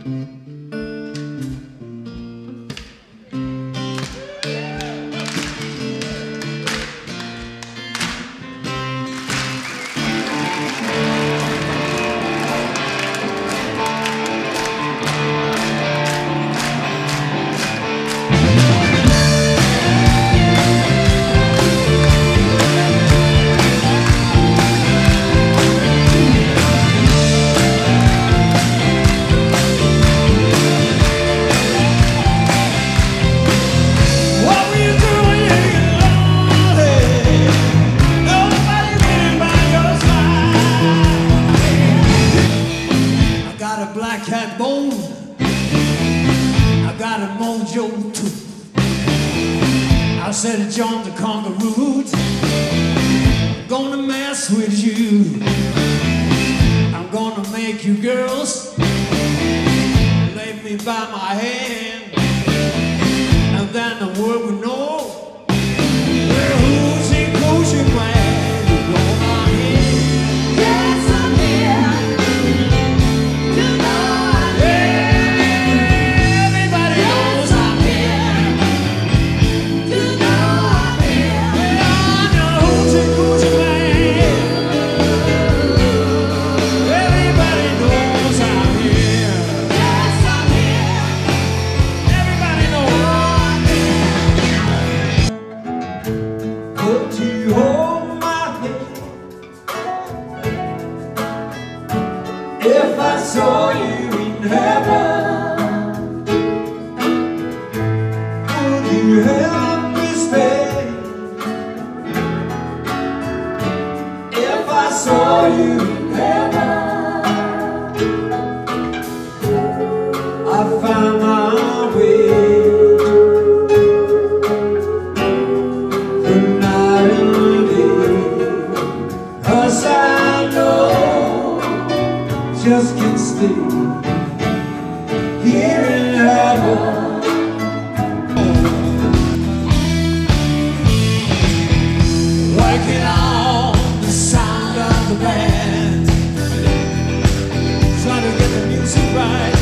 John the Conqueror, gonna mess with you. I'm gonna make you girls lay me by my hand, and then the world will know who's in coaching man. You know I'm here. Yes, I'm here. You know I'm here. Everybody knows I'm here. You know. If I saw you in heaven, would you help me stay? If I saw you in heaven, I found my way. The night and day, 'cause I know just can't stay here in heaven. Working on the sound of the band, trying to get the music right.